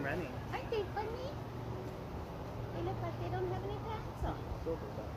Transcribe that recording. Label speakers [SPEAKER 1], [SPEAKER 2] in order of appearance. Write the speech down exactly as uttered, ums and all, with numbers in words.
[SPEAKER 1] running.
[SPEAKER 2] Aren't they funny? They look like they don't have any pants on.
[SPEAKER 1] Silver